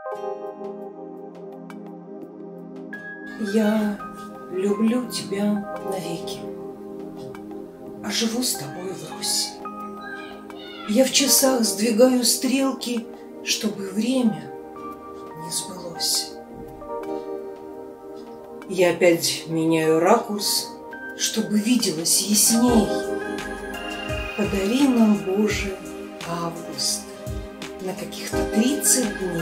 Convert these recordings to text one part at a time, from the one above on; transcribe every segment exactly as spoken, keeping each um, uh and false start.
Я люблю тебя навеки, а живу с тобой врозь. Я в часах сдвигаю стрелки, чтобы время не сбылось. Я опять меняю ракурс, чтобы виделось ясней. Подари нам, Боже, август на каких-то тридцать дней.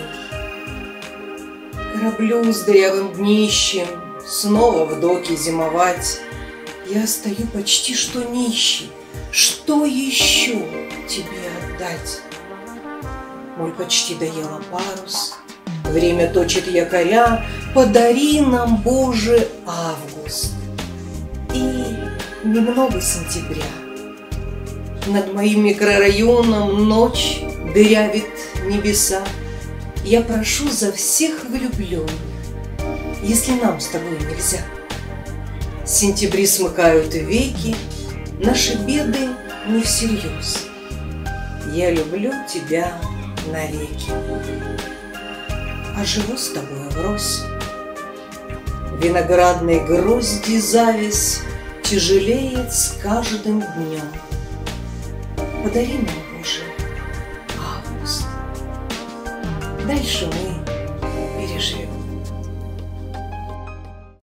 Кораблю с дырявым днищем снова в доке зимовать. Я стою почти что нищий. Что еще тебе отдать? Мой почти доела парус, время точит якоря. Подари нам, Боже, август и немного сентября. Над моим микрорайоном ночь дырявит небеса. Я прошу за всех влюбленных, если нам с тобой нельзя. Сентябри смыкают веки, наши беды не всерьез. Я люблю тебя навеки, а живу с тобой врозь. Виноградной грозди зависть тяжелеет с каждым днем. Подари нам, Боже, август. Дальше мы